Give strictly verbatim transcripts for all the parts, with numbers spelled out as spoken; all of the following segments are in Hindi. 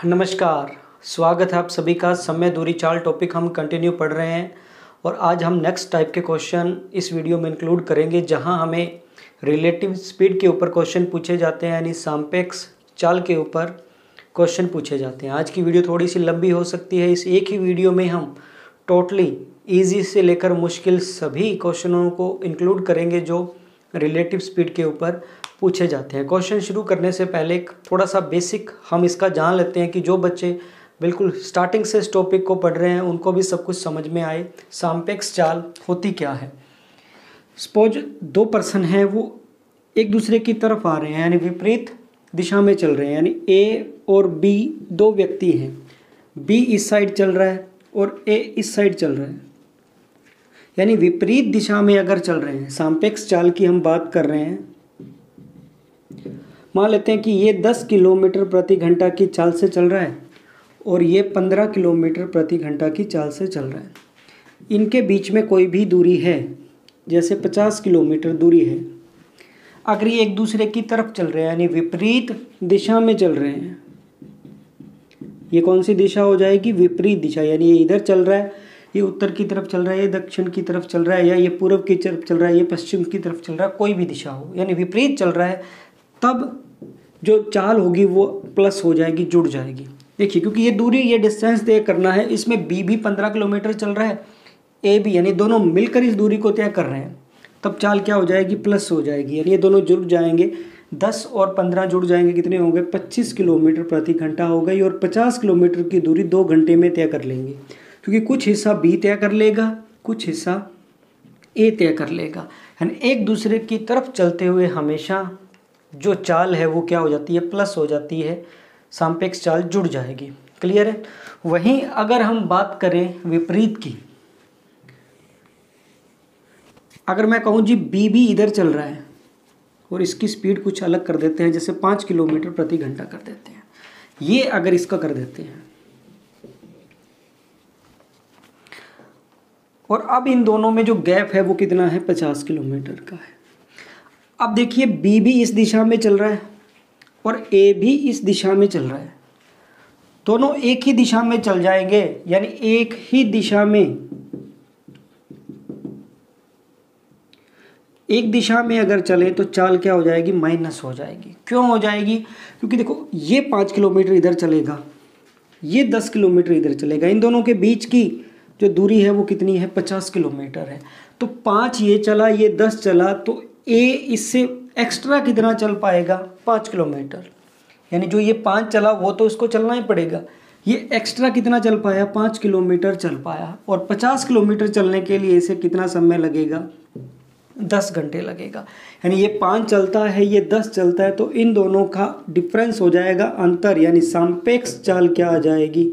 नमस्कार, स्वागत है आप सभी का। समय दूरी चाल टॉपिक हम कंटिन्यू पढ़ रहे हैं और आज हम नेक्स्ट टाइप के क्वेश्चन इस वीडियो में इंक्लूड करेंगे जहां हमें रिलेटिव स्पीड के ऊपर क्वेश्चन पूछे जाते हैं, यानी सापेक्ष चाल के ऊपर क्वेश्चन पूछे जाते हैं। आज की वीडियो थोड़ी सी लंबी हो सकती है। इस एक ही वीडियो में हम टोटली ईजी से लेकर मुश्किल सभी क्वेश्चनों को इंक्लूड करेंगे जो रिलेटिव स्पीड के ऊपर पूछे जाते हैं। क्वेश्चन शुरू करने से पहले एक थोड़ा सा बेसिक हम इसका जान लेते हैं कि जो बच्चे बिल्कुल स्टार्टिंग से इस टॉपिक को पढ़ रहे हैं उनको भी सब कुछ समझ में आए। सापेक्ष चाल होती क्या है। सपोज दो पर्सन हैं, वो एक दूसरे की तरफ आ रहे हैं, यानी विपरीत दिशा में चल रहे हैं, यानी ए और बी दो व्यक्ति हैं। बी इस साइड चल रहा है और ए इस साइड चल रहा है, यानी विपरीत दिशा में अगर चल रहे हैं। सापेक्ष चाल की हम बात कर रहे हैं। मान लेते हैं कि ये दस किलोमीटर प्रति घंटा की चाल से चल रहा है और ये पंद्रह किलोमीटर प्रति घंटा की चाल से चल रहा है। इनके बीच में कोई भी दूरी है, जैसे पचास किलोमीटर दूरी है। अगर ये एक दूसरे की तरफ चल रहे हैं, यानी विपरीत दिशा में चल रहे हैं, ये कौन सी दिशा हो जाएगी? विपरीत दिशा। यानी ये इधर चल रहा है, ये उत्तर की तरफ चल रहा है, ये दक्षिण की तरफ चल रहा है, या ये पूर्व की तरफ चल रहा है, ये पश्चिम की तरफ चल रहा है, कोई भी दिशा हो, यानी विपरीत चल रहा है, तब जो चाल होगी वो प्लस हो जाएगी, जुड़ जाएगी। देखिए, क्योंकि ये दूरी, ये डिस्टेंस तय करना है, इसमें बी भी पंद्रह किलोमीटर चल रहा है, ए भी, यानी दोनों मिलकर इस दूरी को तय कर रहे हैं, तब चाल क्या हो जाएगी? प्लस हो जाएगी। यानी ये दोनों जुड़ जाएंगे, दस और पंद्रह जुड़ जाएंगे, कितने होंगे? पच्चीस किलोमीटर प्रति घंटा हो गई। और पचास किलोमीटर की दूरी दो घंटे में तय कर लेंगे, क्योंकि कुछ हिस्सा बी तय कर लेगा, कुछ हिस्सा ए तय कर लेगा। यानी एक दूसरे की तरफ चलते हुए हमेशा जो चाल है वो क्या हो जाती है? प्लस हो जाती है, सापेक्ष चाल जुड़ जाएगी। क्लियर है? वहीं अगर हम बात करें विपरीत की, अगर मैं कहूँ जी बी भी इधर चल रहा है और इसकी स्पीड कुछ अलग कर देते हैं, जैसे पाँच किलोमीटर प्रति घंटा कर देते हैं, ये अगर इसका कर देते हैं, और अब इन दोनों में जो गैप है वो कितना है? पचास किलोमीटर का है। अब देखिए, बी भी इस दिशा में चल रहा है और ए भी इस दिशा में चल रहा है, दोनों एक ही दिशा में चल जाएंगे, यानी एक ही दिशा में, एक दिशा में अगर चले तो चाल क्या हो जाएगी? माइनस हो जाएगी। क्यों हो जाएगी? क्योंकि देखो, ये पाँच किलोमीटर इधर चलेगा, ये दस किलोमीटर इधर चलेगा, इन दोनों के बीच की जो दूरी है वो कितनी है? पचास किलोमीटर है। तो पाँच ये चला, ये दस चला, तो ए इससे एक्स्ट्रा कितना चल पाएगा? पाँच किलोमीटर। यानी जो ये पाँच चला वो तो इसको चलना ही पड़ेगा, ये एक्स्ट्रा कितना चल पाया? पाँच किलोमीटर चल पाया। और पचास किलोमीटर चलने के लिए इसे कितना समय लगेगा? दस घंटे लगेगा। यानी ये पाँच चलता है, ये दस चलता है, तो इन दोनों का डिफरेंस हो जाएगा, अंतर, यानी सापेक्ष चाल क्या आ जाएगी?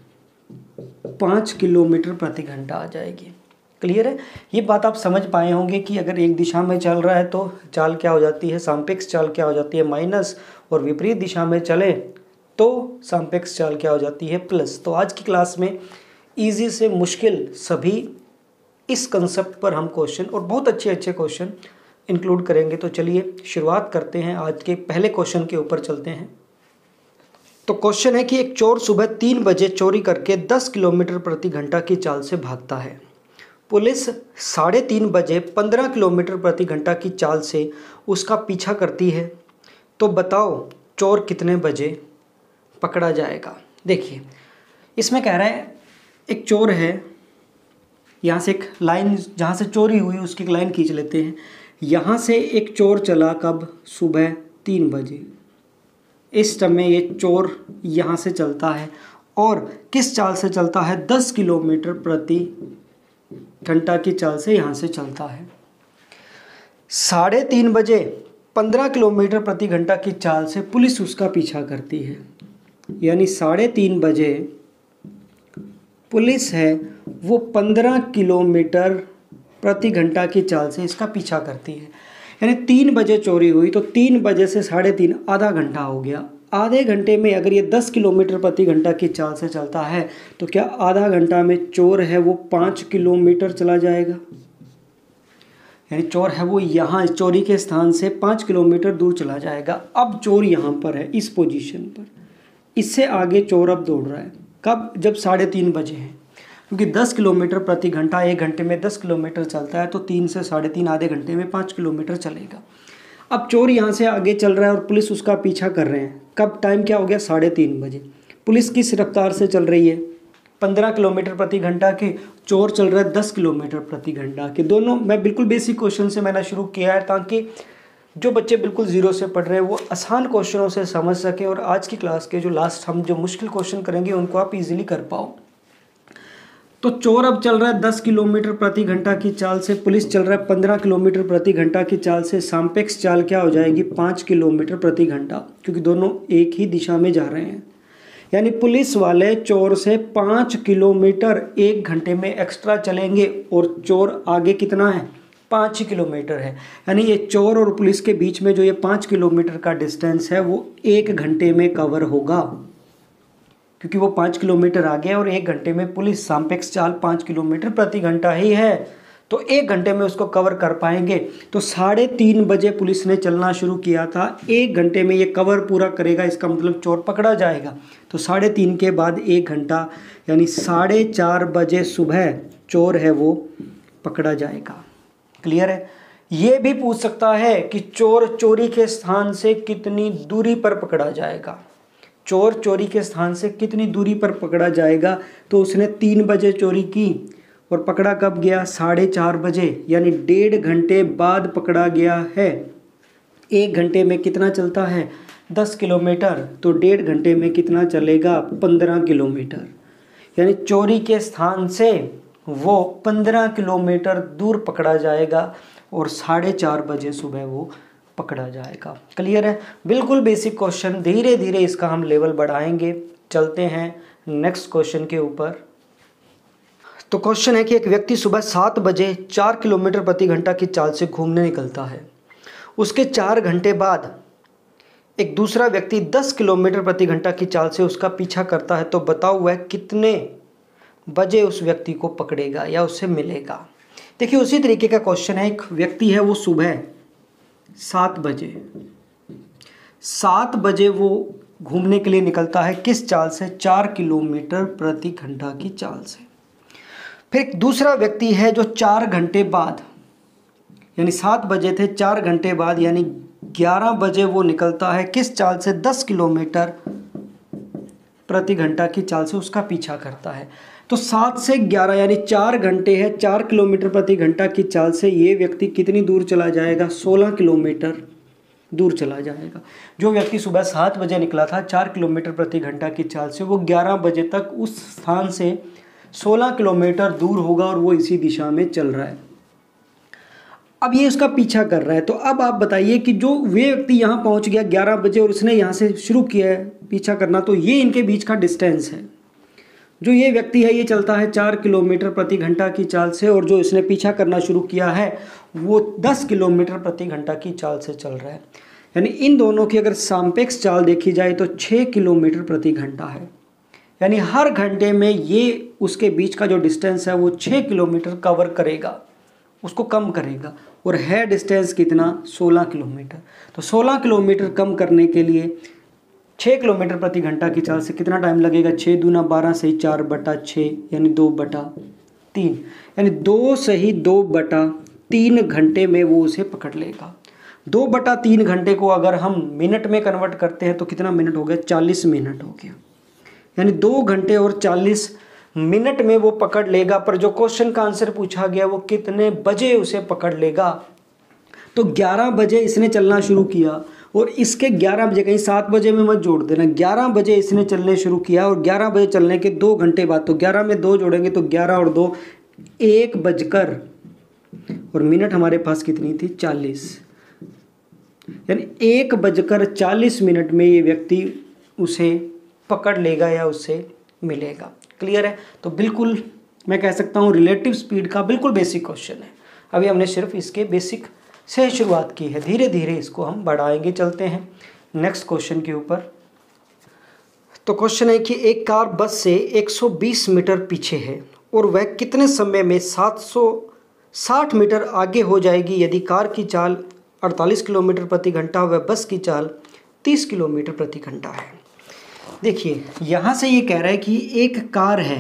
पाँच किलोमीटर प्रति घंटा आ जाएगी। क्लियर है? ये बात आप समझ पाए होंगे कि अगर एक दिशा में चल रहा है तो चाल क्या हो जाती है? सापेक्ष चाल क्या हो जाती है? माइनस। और विपरीत दिशा में चले तो सापेक्ष चाल क्या हो जाती है? प्लस। तो आज की क्लास में इजी से मुश्किल सभी इस कंसेप्ट पर हम क्वेश्चन, और बहुत अच्छे अच्छे क्वेश्चन इंक्लूड करेंगे। तो चलिए शुरुआत करते हैं। आज के पहले क्वेश्चन के ऊपर चलते हैं। तो क्वेश्चन है कि एक चोर सुबह तीन बजे चोरी करके दस किलोमीटर प्रति घंटा की चाल से भागता है। पुलिस साढ़े तीन बजे पंद्रह किलोमीटर प्रति घंटा की चाल से उसका पीछा करती है। तो बताओ चोर कितने बजे पकड़ा जाएगा? देखिए, इसमें कह रहा है एक चोर है, यहाँ से एक लाइन, जहाँ से चोरी हुई उसकी एक लाइन खींच लेते हैं। यहाँ से एक चोर चला कब? सुबह तीन बजे। इस समय ये चोर यहाँ से चलता है और किस चाल से चलता है? दस किलोमीटर प्रति घंटा की चाल से यहाँ से चलता है। साढ़े तीन बजे पंद्रह किलोमीटर प्रति घंटा की चाल से पुलिस उसका पीछा करती है। यानी साढ़े तीन बजे पुलिस है वो पंद्रह किलोमीटर प्रति घंटा की चाल से इसका पीछा करती है। यानी तीन बजे चोरी हुई तो तीन बजे से साढ़े तीन, आधा घंटा हो गया। आधे घंटे में अगर ये दस किलोमीटर प्रति घंटा की चाल से चलता है तो क्या आधा घंटा में चोर है वो पाँच किलोमीटर चला जाएगा? यानी चोर है वो यहाँ चोरी के स्थान से पाँच किलोमीटर दूर चला जाएगा। अब चोर यहाँ पर है, इस पोजीशन पर, इससे आगे चोर अब दौड़ रहा है। कब? जब साढ़े तीन बजे है, क्योंकि दस किलोमीटर प्रति घंटा एक घंटे में दस किलोमीटर चलता है, तो तीन से साढ़े तीन आधे घंटे में पाँच किलोमीटर चलेगा। अब चोर यहाँ से आगे चल रहा है और पुलिस उसका पीछा कर रहे हैं। कब? टाइम क्या हो गया? साढ़े तीन बजे। पुलिस किस रफ्तार से चल रही है? पंद्रह किलोमीटर प्रति घंटा के, चोर चल रहा है दस किलोमीटर प्रति घंटा के। दोनों मैं बिल्कुल बेसिक क्वेश्चन से मैंने शुरू किया है ताकि जो बच्चे बिल्कुल ज़ीरो से पढ़ रहे हैं वो आसान क्वेश्चनों से समझ सकें, और आज की क्लास के जो लास्ट हम जो मुश्किल क्वेश्चन करेंगे उनको आप इजीली कर पाओ। तो चोर अब चल रहा है दस किलोमीटर प्रति घंटा की चाल से, पुलिस चल रहा है पंद्रह किलोमीटर प्रति घंटा की चाल से। सापेक्ष चाल क्या हो जाएगी? पाँच किलोमीटर प्रति घंटा, क्योंकि दोनों एक ही दिशा में जा रहे हैं। यानी पुलिस वाले चोर से पाँच किलोमीटर एक घंटे में एक्स्ट्रा चलेंगे, और चोर आगे कितना है? पाँच किलोमीटर है। यानी ये चोर और पुलिस के बीच में जो ये पाँच किलोमीटर का डिस्टेंस है वो एक घंटे में कवर होगा, क्योंकि वो पाँच किलोमीटर आगे है और एक घंटे में पुलिस सापेक्ष चाल पाँच किलोमीटर प्रति घंटा ही है, तो एक घंटे में उसको कवर कर पाएंगे। तो साढ़े तीन बजे पुलिस ने चलना शुरू किया था, एक घंटे में ये कवर पूरा करेगा, इसका मतलब चोर पकड़ा जाएगा। तो साढ़े तीन के बाद एक घंटा यानी साढ़े चार बजे सुबह चोर है वो पकड़ा जाएगा। क्लियर है? ये भी पूछ सकता है कि चोर चोरी के स्थान से कितनी दूरी पर पकड़ा जाएगा। चोर चोरी के स्थान से कितनी दूरी पर पकड़ा जाएगा? तो उसने तीन बजे चोरी की और पकड़ा कब गया? साढ़े चार बजे, यानी डेढ़ घंटे बाद पकड़ा गया है। एक घंटे में कितना चलता है? दस किलोमीटर, तो डेढ़ घंटे में कितना चलेगा? पंद्रह किलोमीटर। यानी चोरी के स्थान से वो पंद्रह किलोमीटर दूर पकड़ा जाएगा और साढ़े चार बजे सुबह वो पकड़ा जाएगा। क्लियर है? बिल्कुल बेसिक क्वेश्चन, धीरे धीरे इसका हम लेवल बढ़ाएंगे। चलते हैं नेक्स्ट क्वेश्चन के ऊपर। तो क्वेश्चन है कि एक व्यक्ति सुबह सात बजे चार किलोमीटर प्रति घंटा की चाल से घूमने निकलता है। उसके चार घंटे बाद एक दूसरा व्यक्ति दस किलोमीटर प्रति घंटा की चाल से उसका पीछा करता है। तो बताओ वह कितने बजे उस व्यक्ति को पकड़ेगा या उससे मिलेगा? देखिए उसी तरीके का क्वेश्चन है। एक व्यक्ति है वो सुबह सात बजे सात बजे वो घूमने के लिए निकलता है। किस चाल से? चार किलोमीटर प्रति घंटा की चाल से। फिर एक दूसरा व्यक्ति है जो चार घंटे बाद, यानी सात बजे थे, चार घंटे बाद यानी ग्यारह बजे वो निकलता है। किस चाल से? दस किलोमीटर प्रति घंटा की चाल से उसका पीछा करता है। तो सात से ग्यारह यानी चार घंटे है, चार किलोमीटर प्रति घंटा की चाल से ये व्यक्ति कितनी दूर चला जाएगा? सोलह किलोमीटर दूर चला जाएगा। जो व्यक्ति सुबह सात बजे निकला था चार किलोमीटर प्रति घंटा की चाल से, वो ग्यारह बजे तक उस स्थान से सोलह किलोमीटर दूर होगा और वो इसी दिशा में चल रहा है। अब ये उसका पीछा कर रहा है। तो अब आप बताइए कि जो वे व्यक्ति यहाँ पहुँच गया ग्यारह बजे और उसने यहाँ से शुरू किया है पीछा करना, तो ये इनके बीच का डिस्टेंस है। जो ये व्यक्ति है ये चलता है चार किलोमीटर प्रति घंटा की चाल से, और जो इसने पीछा करना शुरू किया है वो दस किलोमीटर प्रति घंटा की चाल से चल रहा है। यानी इन दोनों की अगर सापेक्ष चाल देखी जाए तो छः किलोमीटर प्रति घंटा है। यानी हर घंटे में ये उसके बीच का जो डिस्टेंस है वो छः किलोमीटर कवर करेगा, उसको कम करेगा। और है डिस्टेंस कितना? सोलह किलोमीटर। तो सोलह किलोमीटर कम करने के लिए छः किलोमीटर प्रति घंटा की चाल से कितना टाइम लगेगा? छः दूना बारह सही चार बटा छः यानी दो बटा तीन, यानी दो सही दो बटा तीन घंटे में वो उसे पकड़ लेगा। दो बटा तीन घंटे को अगर हम मिनट में कन्वर्ट करते हैं तो कितना मिनट हो गया? चालीस मिनट हो गया। यानी दो घंटे और चालीस मिनट में वो पकड़ लेगा। पर जो क्वेश्चन का आंसर पूछा गया वो कितने बजे उसे पकड़ लेगा? तो ग्यारह बजे इसने चलना शुरू किया और इसके ग्यारह बजे, कहीं सात बजे में मत जोड़ देना, ग्यारह बजे इसने चलने शुरू किया और ग्यारह बजे चलने के दो घंटे बाद, तो ग्यारह में दो जोड़ेंगे तो ग्यारह और दो एक बजकर, और मिनट हमारे पास कितनी थी? चालीस। यानी एक बजकर चालीस मिनट में ये व्यक्ति उसे पकड़ लेगा या उससे मिलेगा। क्लियर है? तो बिल्कुल मैं कह सकता हूँ रिलेटिव स्पीड का बिल्कुल बेसिक क्वेश्चन है। अभी हमने सिर्फ इसके बेसिक से शुरुआत की है, धीरे धीरे इसको हम बढ़ाएंगे। चलते हैं नेक्स्ट क्वेश्चन के ऊपर। तो क्वेश्चन है कि एक कार बस से एक सौ बीस मीटर पीछे है और वह कितने समय में सात सौ साठ मीटर आगे हो जाएगी यदि कार की चाल अड़तालीस किलोमीटर प्रति घंटा व बस की चाल तीस किलोमीटर प्रति घंटा है। देखिए यहाँ से ये कह रहा है कि एक कार है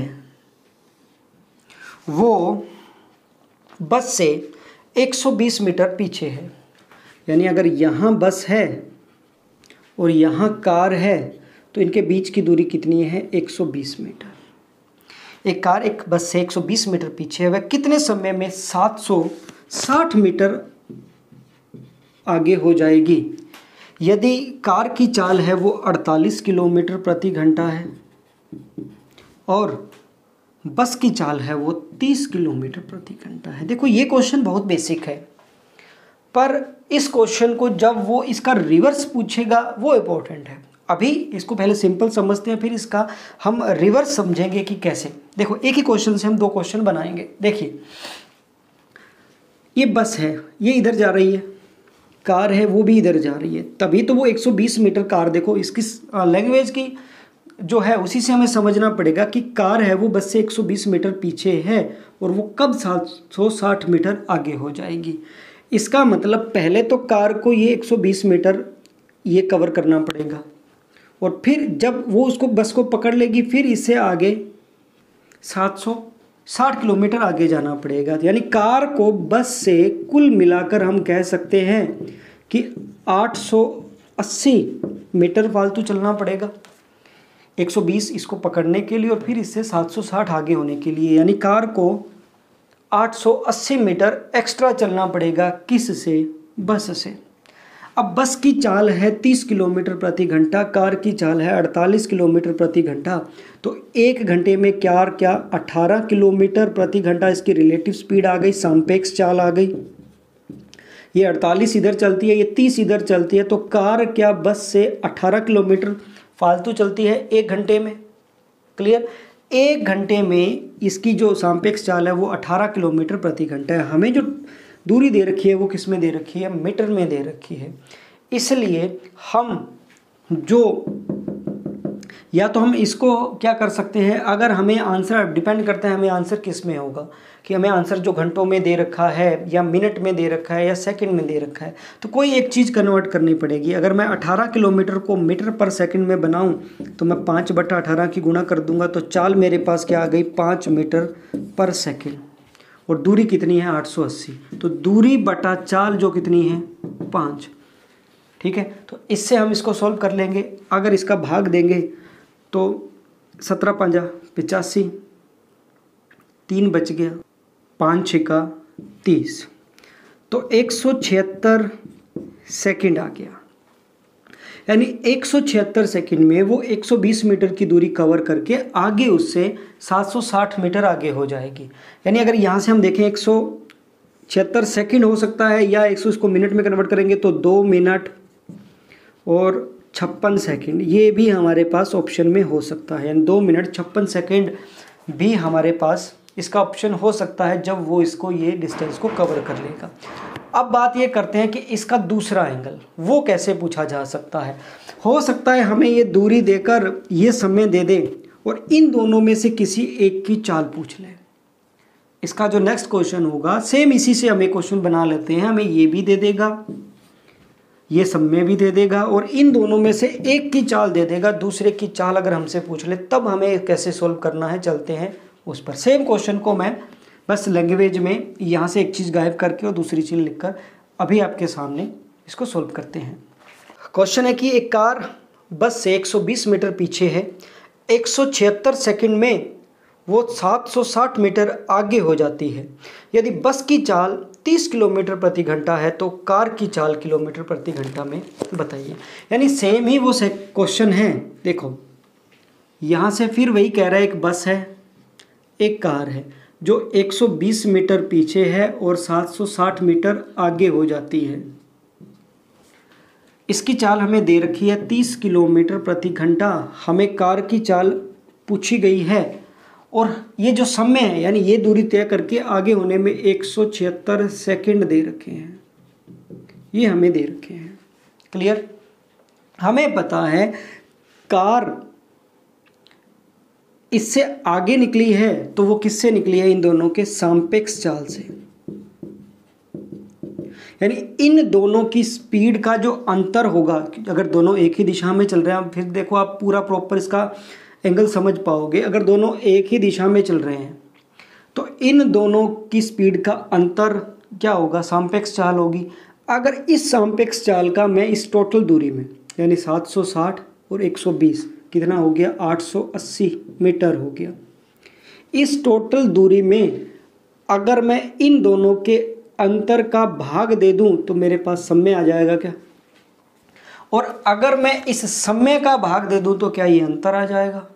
वो बस से एक सौ बीस मीटर पीछे है, यानी अगर यहाँ बस है और यहाँ कार है तो इनके बीच की दूरी कितनी है, एक सौ बीस मीटर। एक कार एक बस से एक सौ बीस मीटर पीछे है, वह कितने समय में सात सौ साठ मीटर आगे हो जाएगी। यदि कार की चाल है वो अड़तालीस किलोमीटर प्रति घंटा है और बस की चाल है वो तीस किलोमीटर प्रति घंटा है। देखो ये क्वेश्चन बहुत बेसिक है, पर इस क्वेश्चन को जब वो इसका रिवर्स पूछेगा वो इम्पोर्टेंट है। अभी इसको पहले सिंपल समझते हैं, फिर इसका हम रिवर्स समझेंगे कि कैसे। देखो एक ही क्वेश्चन से हम दो क्वेश्चन बनाएंगे। देखिए ये बस है, ये इधर जा रही है, कार है वो भी इधर जा रही है, तभी तो वो एक सौ बीस मीटर कार, देखो इसकी लैंग्वेज की जो है उसी से हमें समझना पड़ेगा कि कार है वो बस से एक सौ बीस मीटर पीछे है और वो कब सात सौ साठ मीटर आगे हो जाएगी। इसका मतलब पहले तो कार को ये एक सौ बीस मीटर ये कवर करना पड़ेगा और फिर जब वो उसको बस को पकड़ लेगी फिर इससे आगे सात सौ साठ किलोमीटर आगे जाना पड़ेगा। यानी कार को बस से कुल मिलाकर हम कह सकते हैं कि आठ सौ अस्सी मीटर फालतू चलना पड़ेगा एक सौ बीस इसको पकड़ने के लिए और फिर इससे सात सौ साठ आगे होने के लिए। यानी कार को आठ सौ अस्सी मीटर एक्स्ट्रा चलना पड़ेगा, किस से, बस से। अब बस की चाल है तीस किलोमीटर प्रति घंटा, कार की चाल है अड़तालीस किलोमीटर प्रति घंटा, तो एक घंटे में क्या क्या अठारह किलोमीटर प्रति घंटा इसकी रिलेटिव स्पीड आ गई, सापेक्ष चाल आ गई। ये अड़तालीस इधर चलती है, ये तीस इधर चलती है, तो कार क्या बस से अठारह किलोमीटर फालतू चलती है एक घंटे में। क्लियर। एक घंटे में इसकी जो सापेक्ष चाल है वो अठारह किलोमीटर प्रति घंटा है। हमें जो दूरी दे रखी है वो किस में दे रखी है, मीटर में दे रखी है। इसलिए हम जो या तो हम इसको क्या कर सकते हैं, अगर हमें आंसर डिपेंड करता है हमें आंसर किस में होगा, कि हमें आंसर जो घंटों में दे रखा है या मिनट में दे रखा है या सेकंड में दे रखा है, तो कोई एक चीज़ कन्वर्ट करनी पड़ेगी। अगर मैं अठारह किलोमीटर को मीटर पर सेकंड में बनाऊं तो मैं पाँच बटा अठारह की गुणा कर दूंगा, तो चाल मेरे पास क्या आ गई, पाँच मीटर पर सेकंड। और दूरी कितनी है, आठ सौ अस्सी, तो दूरी बटा चाल जो कितनी है, पाँच। ठीक है, तो इससे हम इसको सॉल्व कर लेंगे। अगर इसका भाग देंगे तो सत्रह पंजा पचासी, तीन बच गया, पाँच छिका तीस, तो एक सौ छिहत्तर सेकेंड आ गया। यानी एक सौ छिहत्तर सेकेंड में वो एक सौ बीस मीटर की दूरी कवर करके आगे उससे सात सौ साठ मीटर आगे हो जाएगी। यानी अगर यहाँ से हम देखें एक सौ छिहत्तर सेकेंड हो सकता है, या एक सौ इसको मिनट में कन्वर्ट करेंगे तो दो मिनट और छप्पन सेकंड, ये भी हमारे पास ऑप्शन में हो सकता है। यानी दो मिनट छप्पन सेकंड भी हमारे पास इसका ऑप्शन हो सकता है जब वो इसको ये डिस्टेंस को कवर कर लेगा। अब बात ये करते हैं कि इसका दूसरा एंगल वो कैसे पूछा जा सकता है। हो सकता है हमें ये दूरी देकर ये समय दे दे और इन दोनों में से किसी एक की चाल पूछ ले। इसका जो नेक्स्ट क्वेश्चन होगा सेम इसी से हमें क्वेश्चन बना लेते हैं। हमें ये भी दे देगा, ये समय भी दे देगा और इन दोनों में से एक की चाल दे देगा। दूसरे की चाल अगर हमसे पूछ ले तब हमें कैसे सोल्व करना है, चलते हैं उस पर। सेम क्वेश्चन को मैं बस लैंग्वेज में यहाँ से एक चीज़ गायब करके और दूसरी चीज़ लिखकर अभी आपके सामने इसको सोल्व करते हैं। क्वेश्चन है कि एक कार बस से एक सौ बीस मीटर पीछे है, एक सौ छिहत्तर सेकेंड में वो सात सौ साठ मीटर आगे हो जाती है। यदि बस की चाल तीस किलोमीटर प्रति घंटा है तो कार की चाल किलोमीटर प्रति घंटा में बताइए। यानी सेम ही वो क्वेश्चन है। देखो यहाँ से फिर वही कह रहा है, एक बस है, एक कार है जो एक सौ बीस मीटर पीछे है और सात सौ साठ मीटर आगे हो जाती है। इसकी चाल हमें दे रखी है तीस किलोमीटर प्रति घंटा। हमें कार की चाल पूछी गई है और ये जो समय है यानी ये दूरी तय करके आगे होने में एक सौ छिहत्तर सेकेंड दे रखे हैं, ये हमें दे रखे हैं। क्लियर। हमें पता है कार इससे आगे निकली है तो वो किससे निकली है, इन दोनों के सापेक्ष चाल से। यानी इन दोनों की स्पीड का जो अंतर होगा, अगर दोनों एक ही दिशा में चल रहे हैं, फिर देखो आप पूरा प्रॉपर इसका एंगल समझ पाओगे। अगर दोनों एक ही दिशा में चल रहे हैं तो इन दोनों की स्पीड का अंतर क्या होगा, सापेक्ष चाल होगी। अगर इस सापेक्ष चाल का मैं इस टोटल दूरी में, यानी सात सौ साठ और एक सौ बीस कितना हो गया, आठ सौ अस्सी मीटर हो गया। इस टोटल दूरी में अगर मैं इन दोनों के अंतर का भाग दे दूं तो मेरे पास समय आ जाएगा क्या, और अगर मैं इस समय का भाग दे दूं तो क्या ये अंतर आ जाएगा।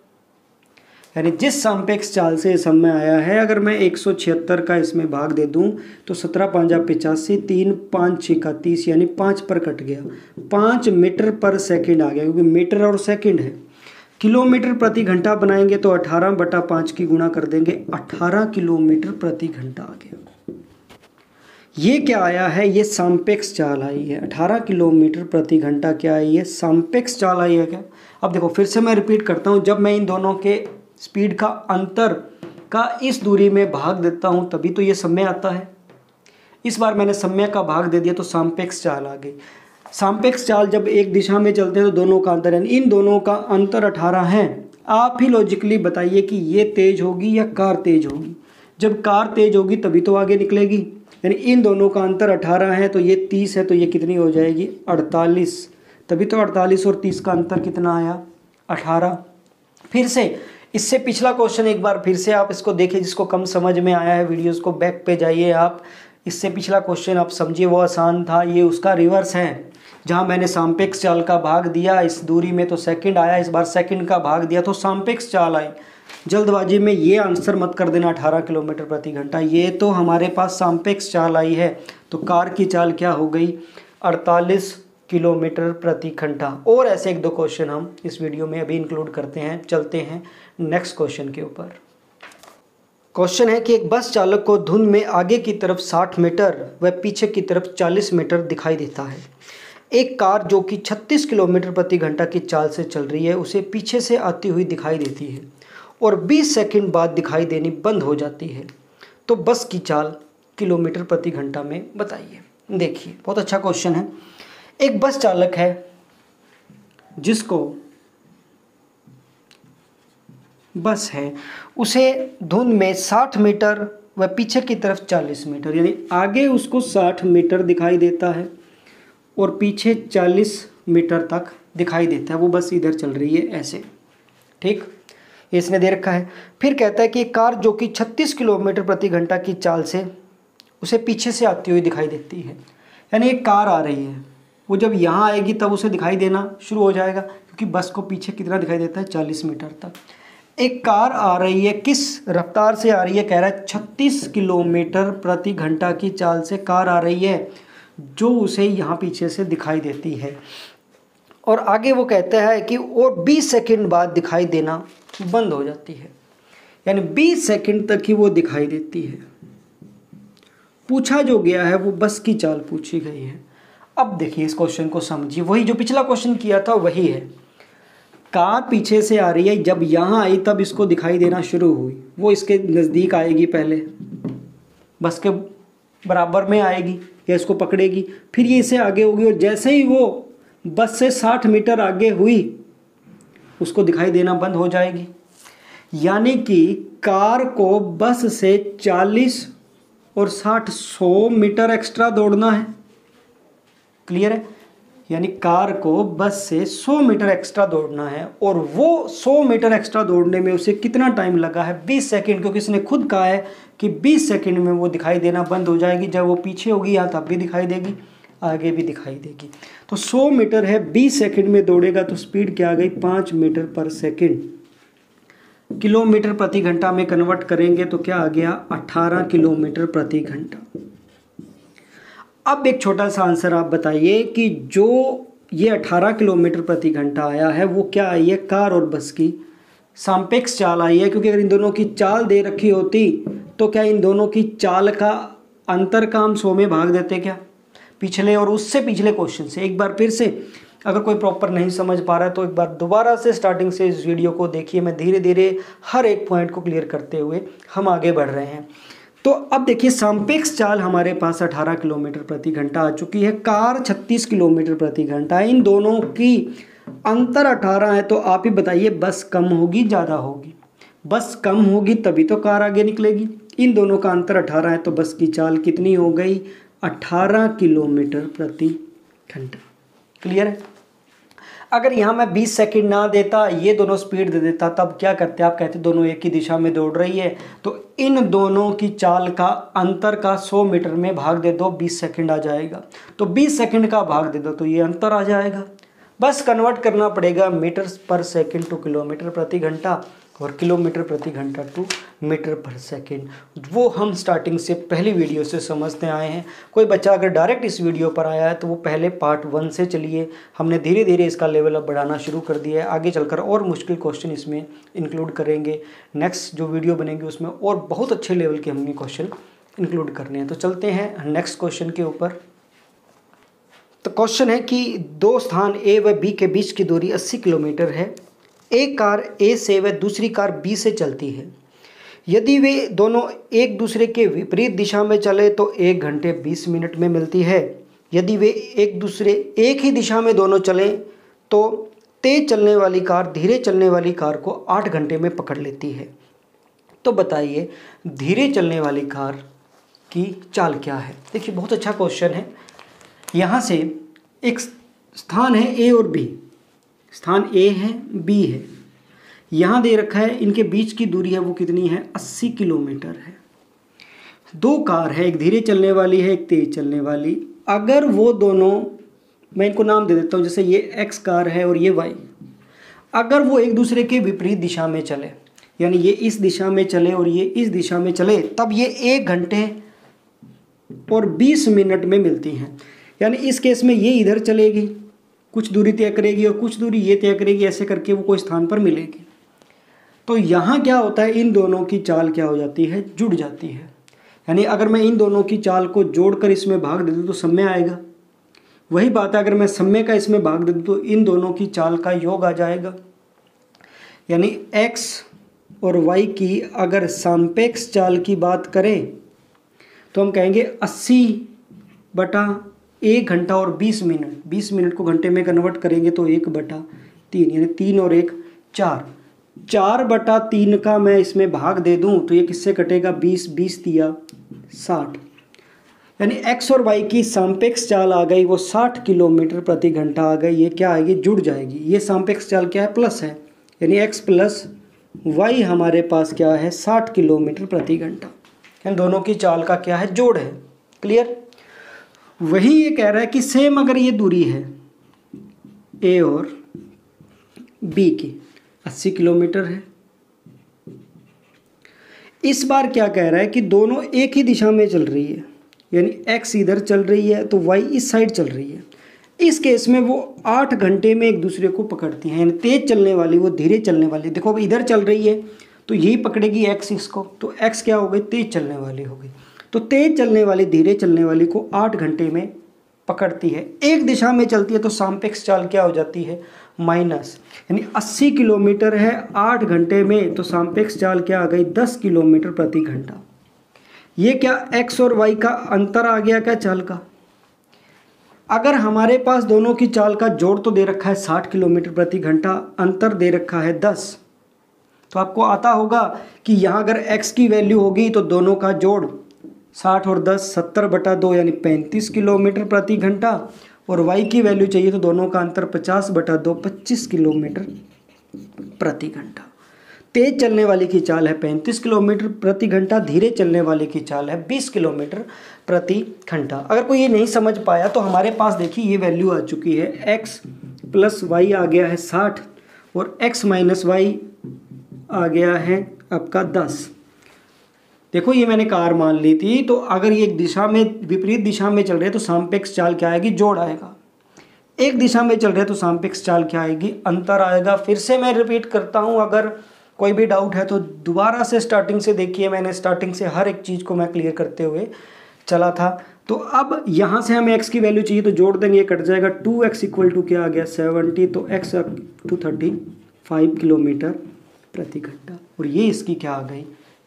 यानी जिस सापेक्ष चाल से समय आया है, अगर मैं एक सौ छिहत्तर का इसमें भाग दे दूं तो सत्रह पाँचा पिचासी, तीन पाँच छः का तीस, यानी पाँच पर कट गया, पाँच मीटर पर सेकंड आ गया, क्योंकि मीटर और सेकंड है। किलोमीटर प्रति घंटा बनाएंगे तो अठारह बटा पाँच की गुणा कर देंगे, अठारह किलोमीटर प्रति घंटा आ गया। ये क्या आया है, ये सापेक्ष चाल आई है। अठारह किलोमीटर प्रति घंटा क्या है, ये सापेक्ष चाल आई है क्या। अब देखो फिर से मैं रिपीट करता हूँ, जब मैं इन दोनों के स्पीड का अंतर का इस दूरी में भाग देता हूँ तभी तो ये समय आता है। इस बार मैंने समय का भाग दे दिया तो सापेक्ष चाल आ गई। सापेक्ष चाल जब एक दिशा में चलते हैं तो दोनों का अंतर, यानी इन दोनों का अंतर अठारह है। आप ही लॉजिकली बताइए कि ये तेज होगी या कार तेज होगी। जब कार तेज होगी तभी तो आगे निकलेगी, यानी इन दोनों का अंतर अठारह है तो ये तीस है, तो ये कितनी हो जाएगी, अड़तालीस। तभी तो अड़तालीस और तीस का अंतर कितना आया, अठारह। फिर से इससे पिछला क्वेश्चन एक बार फिर से आप इसको देखिए, जिसको कम समझ में आया है वीडियोस को बैक पे जाइए आप। इससे पिछला क्वेश्चन आप समझिए, वो आसान था। ये उसका रिवर्स है, जहाँ मैंने सापेक्ष चाल का भाग दिया इस दूरी में तो सेकंड आया, इस बार सेकंड का भाग दिया तो सापेक्ष चाल आई। जल्दबाजी में ये आंसर मत कर देना अठारह किलोमीटर प्रति घंटा, ये तो हमारे पास सापेक्ष चाल आई है। तो कार की चाल क्या हो गई, अड़तालीस किलोमीटर प्रति घंटा। और ऐसे एक दो क्वेश्चन हम इस वीडियो में अभी इंक्लूड करते हैं। चलते हैं नेक्स्ट क्वेश्चन के ऊपर। क्वेश्चन है कि एक बस चालक को धुंध में आगे की तरफ साठ मीटर व पीछे की तरफ चालीस मीटर दिखाई देता है। एक कार जो कि छत्तीस किलोमीटर प्रति घंटा की चाल से चल रही है उसे पीछे से आती हुई दिखाई देती है और बीस सेकंड बाद दिखाई देनी बंद हो जाती है। तो बस की चाल किलोमीटर प्रति घंटा में बताइए। देखिए बहुत अच्छा क्वेश्चन है। एक बस चालक है जिसको बस है, उसे धुंध में साठ मीटर व पीछे की तरफ चालीस मीटर, यानी आगे उसको साठ मीटर दिखाई देता है और पीछे चालीस मीटर तक दिखाई देता है। वो बस इधर चल रही है ऐसे, ठीक, इसने दे रखा है। फिर कहता है कि कार जो कि छत्तीस किलोमीटर प्रति घंटा की चाल से उसे पीछे से आती हुई दिखाई देती है। यानी एक कार आ रही है, वो जब यहाँ आएगी तब उसे दिखाई देना शुरू हो जाएगा, क्योंकि बस को पीछे कितना दिखाई देता है, चालीस मीटर तक। एक कार आ रही है, किस रफ्तार से आ रही है, कह रहा है छत्तीस किलोमीटर प्रति घंटा की चाल से कार आ रही है, जो उसे यहाँ पीछे से दिखाई देती है। और आगे वो कहता है कि और बीस सेकंड बाद दिखाई देना बंद हो जाती है, यानी बीस सेकंड तक ही वो दिखाई देती है। पूछा जो गया है वो बस की चाल पूछी गई है। अब देखिए इस क्वेश्चन को समझिए, वही जो पिछला क्वेश्चन किया था वही है। कार पीछे से आ रही है, जब यहाँ आई तब इसको दिखाई देना शुरू हुई, वो इसके नज़दीक आएगी, पहले बस के बराबर में आएगी या इसको पकड़ेगी, फिर ये इससे आगे होगी, और जैसे ही वो बस से साठ मीटर आगे हुई उसको दिखाई देना बंद हो जाएगी। यानी कि कार को बस से चालीस और साठ सौ मीटर एक्स्ट्रा दौड़ना है। क्लियर है, यानी कार को बस से सौ मीटर एक्स्ट्रा दौड़ना है, और वो सौ मीटर एक्स्ट्रा दौड़ने में उसे कितना टाइम लगा है, बीस सेकंड, क्योंकि इसने खुद कहा है कि बीस सेकंड में वो दिखाई देना बंद हो जाएगी। जब वो पीछे होगी या तब भी दिखाई देगी, आगे भी दिखाई देगी। तो सौ मीटर है, बीस सेकंड में दौड़ेगा तो स्पीड क्या आ गई, पाँच मीटर पर सेकंड। किलोमीटर प्रति घंटा में कन्वर्ट करेंगे तो क्या आ गया, अठारह किलोमीटर प्रति घंटा। अब एक छोटा सा आंसर आप बताइए कि जो ये अठारह किलोमीटर प्रति घंटा आया है वो क्या आई है, कार और बस की सापेक्ष चाल आई है। क्योंकि अगर इन दोनों की चाल दे रखी होती तो क्या इन दोनों की चाल का अंतर का हम सौ में भाग देते क्या, पिछले और उससे पिछले क्वेश्चन से। एक बार फिर से अगर कोई प्रॉपर नहीं समझ पा रहा है तो एक बार दोबारा से स्टार्टिंग से इस वीडियो को देखिए। मैं धीरे धीरे हर एक पॉइंट को क्लियर करते हुए हम आगे बढ़ रहे हैं। तो अब देखिए सापेक्ष चाल हमारे पास अठारह किलोमीटर प्रति घंटा आ चुकी है, कार छत्तीस किलोमीटर प्रति घंटा है। इन दोनों की अंतर अठारह है, तो आप ही बताइए बस कम होगी ज़्यादा होगी? बस कम होगी तभी तो कार आगे निकलेगी। इन दोनों का अंतर अठारह है, तो बस की चाल कितनी हो गई? अठारह किलोमीटर प्रति घंटा। क्लियर है? अगर यहाँ मैं बीस सेकंड ना देता, ये दोनों स्पीड दे देता, तब क्या करते? आप कहते दोनों एक ही दिशा में दौड़ रही है, तो इन दोनों की चाल का अंतर का सौ मीटर में भाग दे दो, बीस सेकंड आ जाएगा। तो बीस सेकंड का भाग दे दो तो ये अंतर आ जाएगा। बस कन्वर्ट करना पड़ेगा मीटर पर सेकंड टू किलोमीटर प्रति घंटा और किलोमीटर प्रति घंटा टू मीटर पर सेकंड। वो हम स्टार्टिंग से पहली वीडियो से समझते आए हैं। कोई बच्चा अगर डायरेक्ट इस वीडियो पर आया है तो वो पहले पार्ट वन से चलिए, हमने धीरे धीरे इसका लेवल अब बढ़ाना शुरू कर दिया है। आगे चलकर और मुश्किल क्वेश्चन इसमें इंक्लूड करेंगे। नेक्स्ट जो वीडियो बनेगी उसमें और बहुत अच्छे लेवल के हमने क्वेश्चन इंक्लूड करने हैं। तो चलते हैं नेक्स्ट क्वेश्चन के ऊपर। तो क्वेश्चन है कि दो स्थान ए व बी के बीच की दूरी अस्सी किलोमीटर है। एक कार ए से व दूसरी कार बी से चलती है। यदि वे दोनों एक दूसरे के विपरीत दिशा में चले तो एक घंटे बीस मिनट में मिलती है। यदि वे एक दूसरे एक ही दिशा में दोनों चलें तो तेज चलने वाली कार धीरे चलने वाली कार को आठ घंटे में पकड़ लेती है। तो बताइए धीरे चलने वाली कार की चाल क्या है? देखिए बहुत अच्छा क्वेश्चन है। यहाँ से एक स्थान है ए और बी, स्थान ए है बी है, यहाँ दे रखा है इनके बीच की दूरी है वो कितनी है? अस्सी किलोमीटर है। दो कार है, एक धीरे चलने वाली है एक तेज चलने वाली। अगर वो दोनों, मैं इनको नाम दे देता हूँ, जैसे ये एक्स कार है और ये वाई, अगर वो एक दूसरे के विपरीत दिशा में चले, यानी ये इस दिशा में चले और ये इस दिशा में चले, तब ये एक घंटे और बीस मिनट में मिलती हैं। यानी इस केस में ये इधर चलेगी, कुछ दूरी तय करेगी और कुछ दूरी ये तय करेगी, ऐसे करके वो कोई स्थान पर मिलेगी। तो यहाँ क्या होता है, इन दोनों की चाल क्या हो जाती है? जुड़ जाती है। यानी अगर मैं इन दोनों की चाल को जोड़कर इसमें भाग दे दूँ तो समय आएगा। वही बात है, अगर मैं समय का इसमें भाग दे दूँ तो इन दोनों की चाल का योग आ जाएगा। यानी x और y की अगर सापेक्ष चाल की बात करें तो हम कहेंगे अस्सी बटा एक घंटा और बीस मिनट, बीस मिनट को घंटे में कन्वर्ट करेंगे तो एक बटा तीन, यानी तीन और एक चार, चार बटा तीन का मैं इसमें भाग दे दूं तो ये किससे कटेगा? बीस, बीस दिया साठ। यानी x और y की सापेक्ष चाल आ गई वो साठ किलोमीटर प्रति घंटा आ गई। ये क्या आएगी? जुड़ जाएगी। ये सापेक्ष चाल क्या है? प्लस है, यानी x प्लस वाई हमारे पास क्या है? साठ किलोमीटर प्रति घंटा। इन दोनों की चाल का क्या है? जोड़ है। क्लियर? वही ये कह रहा है कि सेम अगर ये दूरी है ए और बी की अस्सी किलोमीटर है, इस बार क्या कह रहा है कि दोनों एक ही दिशा में चल रही है, यानी x इधर चल रही है तो y इस साइड चल रही है। इस केस में वो आठ घंटे में एक दूसरे को पकड़ती हैं, यानी तेज चलने वाली वो धीरे चलने वाली। देखो अब इधर चल रही है तो यही पकड़ेगी x इसको, तो x क्या हो गई? तेज चलने वाली हो गई। तो तेज चलने वाली धीरे चलने वाली को आठ घंटे में पकड़ती है। एक दिशा में चलती है तो सापेक्ष चाल क्या हो जाती है? माइनस। यानी अस्सी किलोमीटर है आठ घंटे में, तो सापेक्ष चाल क्या आ गई? दस किलोमीटर प्रति घंटा। ये क्या x और y का अंतर आ गया क्या चाल का? अगर हमारे पास दोनों की चाल का जोड़ तो दे रखा है साठ किलोमीटर प्रति घंटा, अंतर दे रखा है दस, तो आपको आता होगा कि यहाँ अगर x की वैल्यू होगी तो दोनों का जोड़ साठ और दस सत्तर बटा दो यानी पैंतीस किलोमीटर प्रति घंटा, और y की वैल्यू चाहिए तो दोनों का अंतर पचास बटा दो पच्चीस किलोमीटर प्रति घंटा। तेज चलने वाली की चाल है पैंतीस किलोमीटर प्रति घंटा, धीरे चलने वाले की चाल है बीस किलोमीटर प्रति घंटा। अगर कोई ये नहीं समझ पाया तो हमारे पास देखिए ये वैल्यू आ चुकी है, x प्लस वाई आ गया है साठ और x माइनस वाई आ गया है आपका दस। देखो ये मैंने कार मान ली थी, तो अगर ये एक दिशा में विपरीत दिशा में चल रहे हैं तो सापेक्ष चाल क्या आएगी? जोड़ आएगा। एक दिशा में चल रहे हैं तो सापेक्ष चाल क्या आएगी? अंतर आएगा। फिर से मैं रिपीट करता हूँ, अगर कोई भी डाउट है तो दोबारा से स्टार्टिंग से देखिए। मैंने स्टार्टिंग से हर एक चीज़ को मैं क्लियर करते हुए चला था। तो अब यहाँ से हमें x की वैल्यू चाहिए तो जोड़ देंगे, कट जाएगा। टू एक्स इक्वल टू क्या आ गया? सेवेंटी, तो x two thirty five kilometre प्रति घंटा, और ये इसकी क्या आ गई?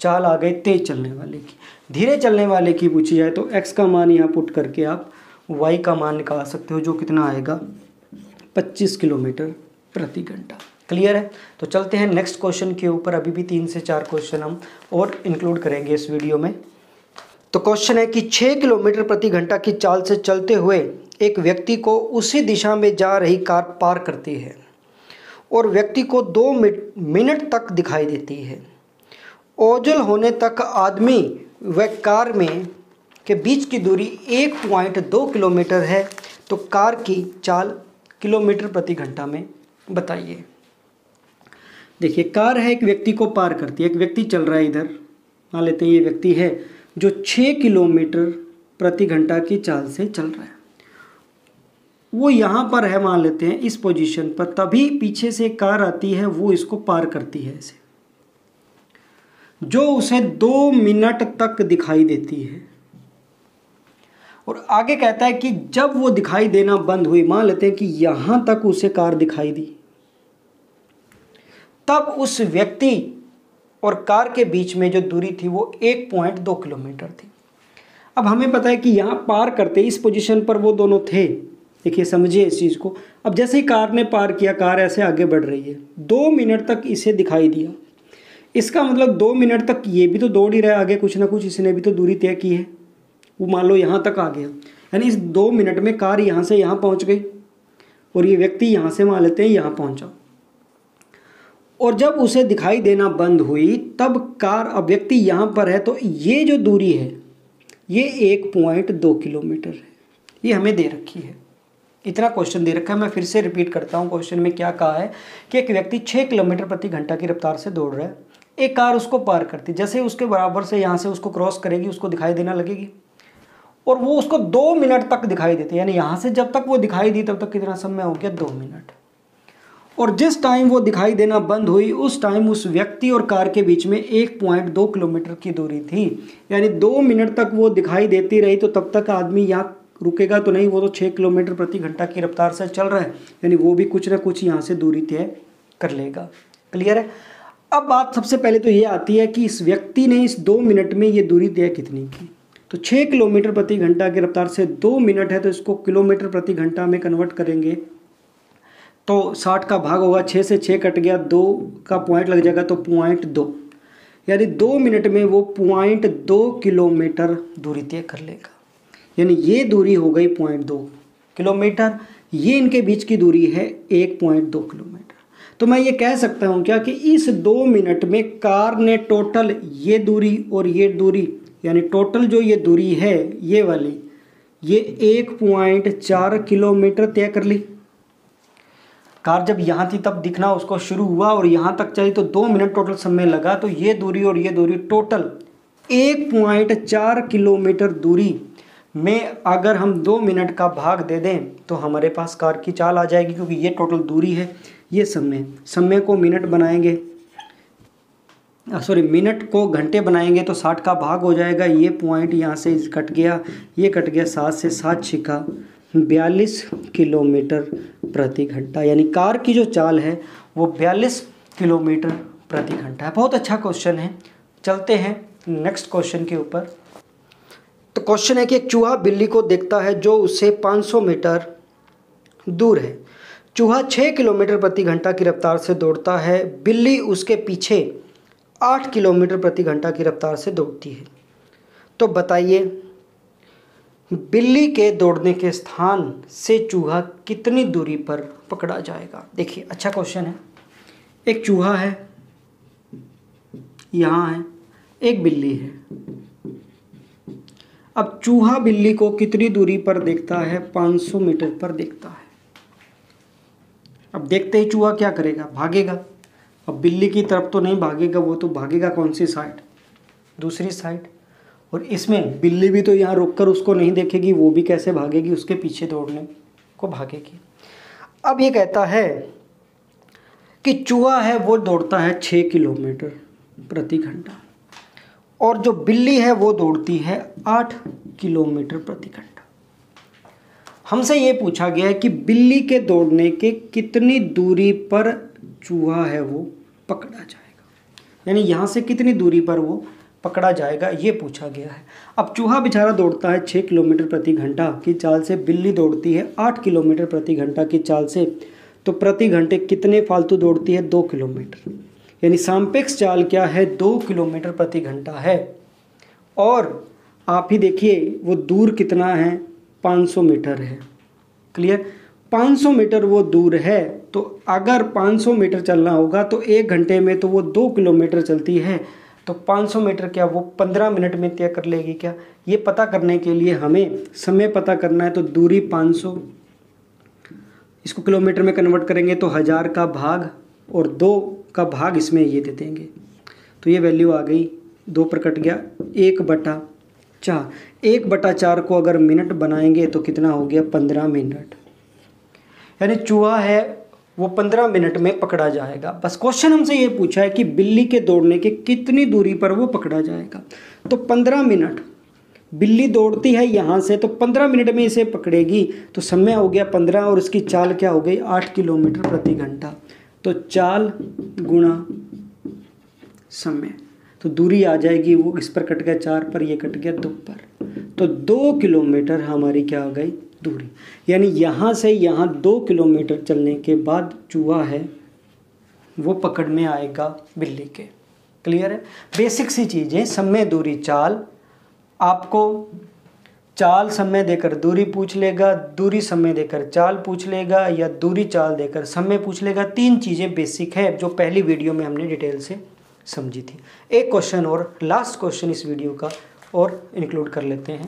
चाल आ गई तेज चलने वाले की। धीरे चलने वाले की पूछी जाए तो x का मान यहाँ पुट करके आप y का मान निकाल सकते हो, जो कितना आएगा पच्चीस किलोमीटर प्रति घंटा। क्लियर है? तो चलते हैं नेक्स्ट क्वेश्चन के ऊपर। अभी भी तीन से चार क्वेश्चन हम और इंक्लूड करेंगे इस वीडियो में। तो क्वेश्चन है कि छः किलोमीटर प्रति घंटा की चाल से चलते हुए एक व्यक्ति को उसी दिशा में जा रही कार पार करती है और व्यक्ति को दो मिनट तक दिखाई देती है। ओझल होने तक आदमी व कार में के बीच की दूरी एक पॉइंट दो किलोमीटर है, तो कार की चाल किलोमीटर प्रति घंटा में बताइए। देखिए, कार है, एक व्यक्ति को पार करती है। एक व्यक्ति चल रहा है, इधर मान लेते हैं ये व्यक्ति है जो छः किलोमीटर प्रति घंटा की चाल से चल रहा है। वो यहाँ पर है, मान लेते हैं इस पोजीशन पर, तभी पीछे से कार आती है, वो इसको पार करती है ऐसे, जो उसे दो मिनट तक दिखाई देती है। और आगे कहता है कि जब वो दिखाई देना बंद हुई, मान लेते हैं कि यहाँ तक उसे कार दिखाई दी, तब उस व्यक्ति और कार के बीच में जो दूरी थी वो एक पॉइंट दो किलोमीटर थी। अब हमें पता है कि यहाँ पार करते इस पोजीशन पर वो दोनों थे। देखिए, समझिए इस चीज़ को। अब जैसे ही कार ने पार किया, कार ऐसे आगे बढ़ रही है, दो मिनट तक इसे दिखाई दिया। इसका मतलब दो मिनट तक ये भी तो दौड़ ही रहा है आगे, कुछ ना कुछ इसने भी तो दूरी तय की है। वो मान लो यहाँ तक आ गया, यानी इस दो मिनट में कार यहाँ से यहाँ पहुँच गई और ये व्यक्ति यहाँ से मान लेते हैं यहाँ पहुँचा। और जब उसे दिखाई देना बंद हुई तब कार, अब व्यक्ति यहाँ पर है, तो ये जो दूरी है ये एक पॉइंट दो किलोमीटर है। ये हमें दे रखी है, इतना क्वेश्चन दे रखा है। मैं फिर से रिपीट करता हूँ, क्वेश्चन में क्या कहा है कि एक व्यक्ति छः किलोमीटर प्रति घंटा की रफ्तार से दौड़ रहा है, एक कार उसको पार करती, जैसे उसके बराबर से यहाँ से उसको क्रॉस करेगी, उसको दिखाई देना लगेगी और वो उसको दो मिनट तक दिखाई देती है। यानी यहाँ से जब तक वो दिखाई दी तब तक कितना समय हो गया, दो मिनट। और जिस टाइम वो दिखाई देना बंद हुई उस टाइम उस व्यक्ति और कार के बीच में एक पॉइंट दो किलोमीटर की दूरी थी। यानी दो मिनट तक वो दिखाई देती रही, तो तब तक आदमी यहाँ रुकेगा तो नहीं, वो तो छः किलोमीटर प्रति घंटा की रफ्तार से चल रहा है, यानी वो भी कुछ ना कुछ यहाँ से दूरी तय कर लेगा। क्लियर है? अब बात सबसे पहले तो ये आती है कि इस व्यक्ति ने इस दो मिनट में ये दूरी तय कितनी की। तो छः किलोमीटर प्रति घंटा की रफ्तार से दो मिनट है, तो इसको किलोमीटर प्रति घंटा में कन्वर्ट करेंगे तो साठ का भाग होगा, छः से छः कट गया, दो का पॉइंट लग जाएगा तो पॉइंट दो, यानी दो मिनट में वो पॉइंट दो किलोमीटर दूरी तय कर लेगा। यानी ये दूरी हो गई पॉइंट दो किलोमीटर, ये इनके बीच की दूरी है एक पॉइंट दो किलोमीटर। तो मैं ये कह सकता हूँ क्या कि इस दो मिनट में कार ने टोटल ये दूरी और ये दूरी, यानी टोटल जो ये दूरी है ये वाली, ये एक पॉइंट चार किलोमीटर तय कर ली। कार जब यहाँ थी तब दिखना उसको शुरू हुआ और यहाँ तक चली, तो दो मिनट टोटल समय लगा, तो ये दूरी और ये दूरी टोटल एक पॉइंट चार किलोमीटर दूरी में अगर हम दो मिनट का भाग दे दें तो हमारे पास कार की चाल आ जाएगी, क्योंकि ये टोटल दूरी है, ये समय समय को मिनट बनाएंगे, सॉरी मिनट को घंटे बनाएंगे तो साठ का भाग हो जाएगा। ये पॉइंट यहाँ से कट गया, ये कट गया, सात से सात छिका बयालीस किलोमीटर प्रति घंटा, यानी कार की जो चाल है वो बयालीस किलोमीटर प्रति घंटा है। बहुत अच्छा क्वेश्चन है। चलते हैं नेक्स्ट क्वेश्चन के ऊपर। तो क्वेश्चन है कि एक चूहा बिल्ली को देखता है जो उससे पाँच सौ मीटर दूर है। चूहा छः किलोमीटर प्रति घंटा की रफ्तार से दौड़ता है, बिल्ली उसके पीछे आठ किलोमीटर प्रति घंटा की रफ्तार से दौड़ती है। तो बताइए बिल्ली के दौड़ने के स्थान से चूहा कितनी दूरी पर पकड़ा जाएगा। देखिए, अच्छा क्वेश्चन है। एक चूहा है, यहाँ है, एक बिल्ली है। अब चूहा बिल्ली को कितनी दूरी पर देखता है? पाँच सौ मीटर पर देखता है। अब देखते ही चूहा क्या करेगा? भागेगा। अब बिल्ली की तरफ तो नहीं भागेगा, वो तो भागेगा कौन सी साइड? दूसरी साइड। और इसमें बिल्ली भी तो यहाँ रुककर उसको नहीं देखेगी, वो भी कैसे भागेगी? उसके पीछे दौड़ने को भागेगी। अब ये कहता है कि चूहा है वो दौड़ता है छः किलोमीटर प्रति घंटा और जो बिल्ली है वो दौड़ती है आठ किलोमीटर प्रति घंटा। हमसे ये पूछा गया है कि बिल्ली के दौड़ने के कितनी दूरी पर चूहा है वो पकड़ा जाएगा। यानी यहाँ से कितनी दूरी पर वो पकड़ा जाएगा ये पूछा गया है। अब चूहा बेचारा दौड़ता है छः किलोमीटर प्रति घंटा की चाल से, बिल्ली दौड़ती है आठ किलोमीटर प्रति घंटा की चाल से, तो प्रति घंटे कितने फालतू दौड़ती है? दो किलोमीटर। यानी सापेक्ष चाल क्या है? दो किलोमीटर प्रति घंटा है। और आप ही देखिए वो दूर कितना है? पाँच सौ मीटर है। क्लियर? पाँच सौ मीटर वो दूर है, तो अगर पाँच सौ मीटर चलना होगा तो एक घंटे में तो वो दो किलोमीटर चलती है, तो पाँच सौ मीटर क्या वो पंद्रह मिनट में तय कर लेगी क्या? ये पता करने के लिए हमें समय पता करना है। तो दूरी पाँच सौ, इसको किलोमीटर में कन्वर्ट करेंगे तो हज़ार का भाग और दो का भाग इसमें ये दे देंगे, तो ये वैल्यू आ गई, दो पर कट गया, एक बटा चार। एक बटा चार को अगर मिनट बनाएंगे तो कितना हो गया? पंद्रह मिनट। यानी चूहा है वो पंद्रह मिनट में पकड़ा जाएगा। बस क्वेश्चन हमसे ये पूछा है कि बिल्ली के दौड़ने के कितनी दूरी पर वो पकड़ा जाएगा, तो पंद्रह मिनट। बिल्ली दौड़ती है यहाँ से, तो पंद्रह मिनट में इसे पकड़ेगी, तो समय हो गया पंद्रह और इसकी चाल क्या हो गई? आठ किलोमीटर प्रति घंटा। तो चाल गुणा समय, तो दूरी आ जाएगी वो, इस पर कट गया चार पर, ये कट गया दो पर, तो दो किलोमीटर हमारी क्या हो गई? दूरी। यानी यहाँ से यहाँ दो किलोमीटर चलने के बाद चूहा है वो पकड़ में आएगा बिल्ली के। क्लियर है? बेसिक सी चीज़ें, समय, दूरी, चाल। आपको चाल समय देकर दूरी पूछ लेगा, दूरी समय देकर चाल पूछ लेगा, या दूरी चाल देकर समय पूछ लेगा। तीन चीज़ें बेसिक है जो पहली वीडियो में हमने डिटेल से समझी थी। एक क्वेश्चन और, लास्ट क्वेश्चन इस वीडियो का और इंक्लूड कर लेते हैं।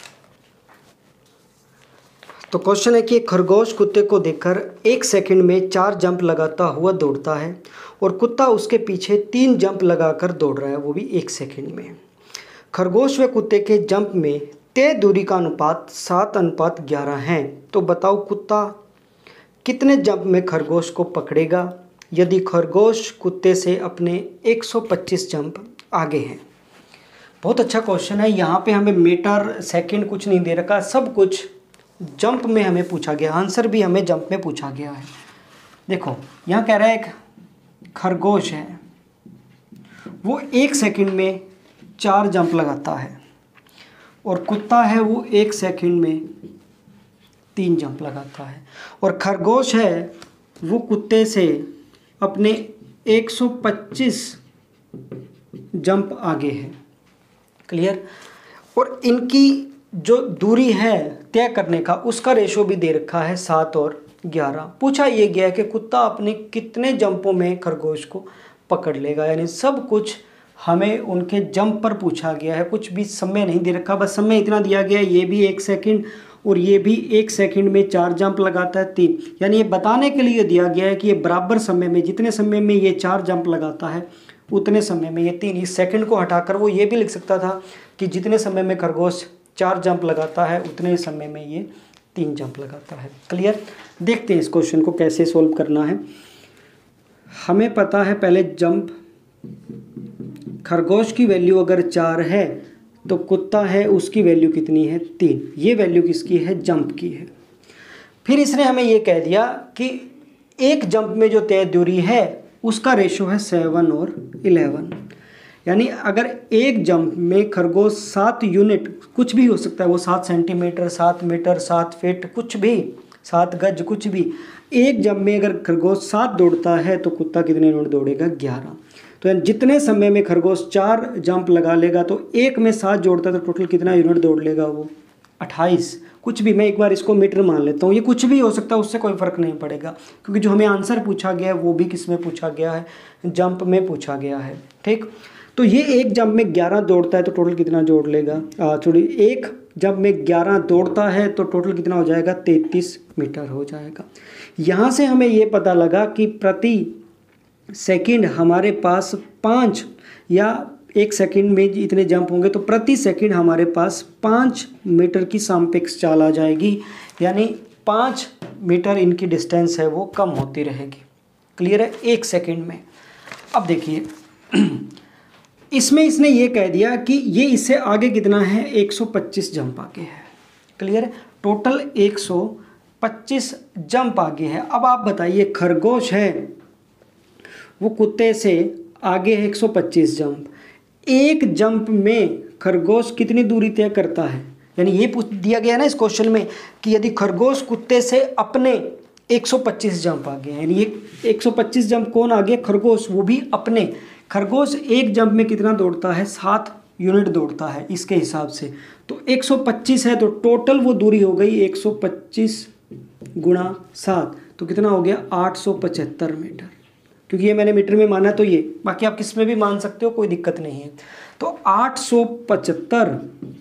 तो क्वेश्चन है कि एक खरगोश कुत्ते को देखकर एक सेकंड में चार जंप लगाता हुआ दौड़ता है और कुत्ता उसके पीछे तीन जंप लगाकर दौड़ रहा है, वो भी एक सेकंड में। खरगोश व कुत्ते के जंप में तय दूरी का अनुपात सात अनुपात ग्यारह है। तो बताओ कुत्ता कितने जंप में खरगोश को पकड़ेगा यदि खरगोश कुत्ते से अपने एक सौ पच्चीस जंप आगे है। बहुत अच्छा क्वेश्चन है। यहाँ पे हमें मीटर सेकंड कुछ नहीं दे रखा, सब कुछ जंप में हमें पूछा गया, आंसर भी हमें जंप में पूछा गया है। देखो यहाँ कह रहा है एक खरगोश है वो एक सेकंड में चार जंप लगाता है और कुत्ता है वो एक सेकंड में तीन जंप लगाता है, और खरगोश है वो कुत्ते से अपने एक सौ पच्चीस जंप आगे है। क्लियर? और इनकी जो दूरी है तय करने का उसका रेशो भी दे रखा है सात और ग्यारह। पूछा ये गया है कि कुत्ता अपने कितने जंपों में खरगोश को पकड़ लेगा, यानी सब कुछ हमें उनके जंप पर पूछा गया है, कुछ भी समय नहीं दे रखा। बस समय इतना दिया गया है, ये भी एक सेकंड और ये भी एक सेकंड में चार जंप लगाता है तीन, यानी ये बताने के लिए दिया गया है कि ये बराबर समय में, जितने समय में ये चार जंप लगाता है उतने समय में ये तीन। इस सेकंड को हटाकर वो ये भी लिख सकता था कि जितने समय में खरगोश चार जंप लगाता है उतने ही समय में ये तीन जंप लगाता है। क्लियर? देखते हैं इस क्वेश्चन को कैसे सोल्व करना है। हमें पता है पहले जंप, खरगोश की वैल्यू अगर चार है तो कुत्ता है उसकी वैल्यू कितनी है? तीन। ये वैल्यू किसकी है? जंप की है। फिर इसने हमें ये कह दिया कि एक जंप में जो तय दूरी है उसका रेशो है सेवन और इलेवन, यानी अगर एक जंप में खरगोश सात यूनिट, कुछ भी हो सकता है वो, सात सेंटीमीटर, सात मीटर, सात फीट, कुछ भी, सात गज, कुछ भी, एक जंप में अगर खरगोश सात दौड़ता है तो कुत्ता कितने यूनिट दौड़ेगा? ग्यारह। तो यानी जितने समय में खरगोश चार जंप लगा लेगा तो एक में सात जोड़ता है तो टोटल कितना यूनिट दौड़ लेगा वो? अट्ठाईस। कुछ भी, मैं एक बार इसको मीटर मान लेता हूँ, ये कुछ भी हो सकता है, उससे कोई फ़र्क नहीं पड़ेगा, क्योंकि जो हमें आंसर पूछा गया है वो भी किस में पूछा गया है? जंप में पूछा गया है। ठीक, तो ये एक जंप में ग्यारह दौड़ता है तो टोटल कितना जोड़ लेगा? थोड़ी एक जंप में ग्यारह दौड़ता है तो टोटल कितना हो जाएगा? तैंतीस मीटर हो जाएगा। यहाँ से हमें ये पता लगा कि प्रति सेकंड हमारे पास पाँच, या एक सेकंड में इतने जंप होंगे तो प्रति सेकंड हमारे पास पाँच मीटर की सापेक्ष चाल आ जाएगी, यानी पाँच मीटर इनकी डिस्टेंस है वो कम होती रहेगी। क्लियर है? एक सेकंड में। अब देखिए इसमें इसने ये कह दिया कि ये इससे आगे कितना है? एक सौ पच्चीस जंप आगे है। क्लियर है? टोटल एक सौ पच्चीस जंप आगे है। अब आप बताइए खरगोश है वो कुत्ते से आगे है एक सौ पच्चीस जंप। एक जंप में खरगोश कितनी दूरी तय करता है, यानी ये पूछ दिया गया ना इस क्वेश्चन में कि यदि खरगोश कुत्ते से अपने एक सौ पच्चीस जंप आगे, यानी ये एक सौ पच्चीस जंप कौन आगे, खरगोश, वो भी अपने। खरगोश एक जंप में कितना दौड़ता है, सात यूनिट दौड़ता है इसके हिसाब से। तो एक सौ पच्चीस है तो टोटल वो दूरी हो गई एक सौ पच्चीस गुणा सात, तो कितना हो गया आठ सौ पचहत्तर मीटर, क्योंकि ये मैंने मीटर में माना तो ये, बाकी आप किस में भी मान सकते हो, कोई दिक्कत नहीं है। तो आठ सौ पचहत्तर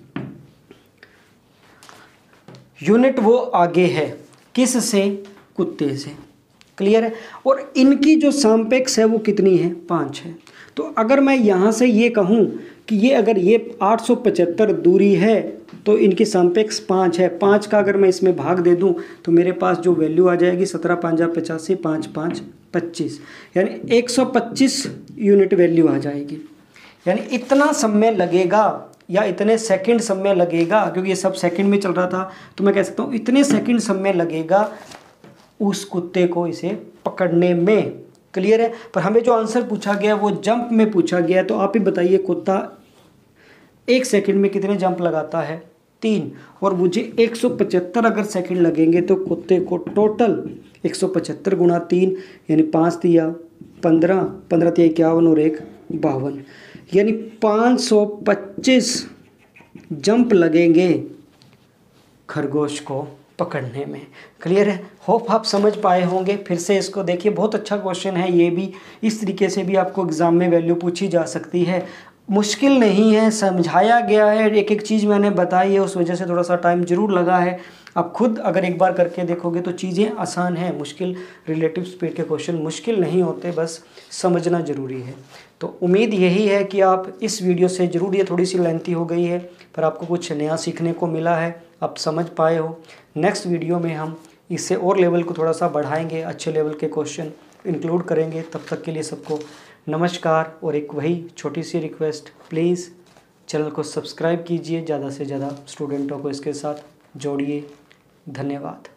यूनिट वो आगे है, किस से, कुत्ते से। क्लियर है। और इनकी जो सापेक्ष है वो कितनी है, पाँच है। तो अगर मैं यहाँ से ये कहूँ कि ये अगर ये आठ सौ पचहत्तर दूरी है तो इनकी सापेक्ष पाँच है, पाँच का अगर मैं इसमें भाग दे दूँ तो मेरे पास जो वैल्यू आ जाएगी सत्रह पाँचा पचासी, पाँच पाँच पच्चीस, यानी एक सौ पच्चीस यूनिट वैल्यू आ जाएगी। यानी इतना समय लगेगा या इतने सेकंड समय लगेगा, क्योंकि ये सब सेकंड में चल रहा था, तो मैं कह सकता हूँ इतने सेकंड समय लगेगा उस कुत्ते को इसे पकड़ने में। क्लियर है। पर हमें जो आंसर पूछा गया वो जंप में पूछा गया, तो आप ही बताइए कुत्ता एक सेकंड में कितने जंप लगाता है, तीन, और मुझे एक सौ पचहत्तर अगर सेकंड लगेंगे तो कुत्ते को टोटल एक सौ पचहत्तर गुणा तीन, यानी पाँच दिया पंद्रह, पंद्रह तिया इक्यावन और एक बावन, यानी पाँच सौ पच्चीस जंप लगेंगे खरगोश को पकड़ने में। क्लियर है। होप आप समझ पाए होंगे। फिर से इसको देखिए, बहुत अच्छा क्वेश्चन है ये भी, इस तरीके से भी आपको एग्ज़ाम में वैल्यू पूछी जा सकती है। मुश्किल नहीं है, समझाया गया है, एक एक चीज़ मैंने बताई है, उस वजह से थोड़ा सा टाइम ज़रूर लगा है। आप खुद अगर एक बार करके देखोगे तो चीज़ें आसान हैं। मुश्किल रिलेटिव स्पीड के क्वेश्चन मुश्किल नहीं होते, बस समझना ज़रूरी है। तो उम्मीद यही है कि आप इस वीडियो से ज़रूर, ये थोड़ी सी लेंथी हो गई है पर आपको कुछ नया सीखने को मिला है, आप समझ पाए हो। नेक्स्ट वीडियो में हम इससे और लेवल को थोड़ा सा बढ़ाएंगे, अच्छे लेवल के क्वेश्चन इंक्लूड करेंगे। तब तक के लिए सबको नमस्कार, और एक वही छोटी सी रिक्वेस्ट, प्लीज़ चैनल को सब्सक्राइब कीजिए, ज़्यादा से ज़्यादा स्टूडेंटों को इसके साथ जोड़िए। धन्यवाद।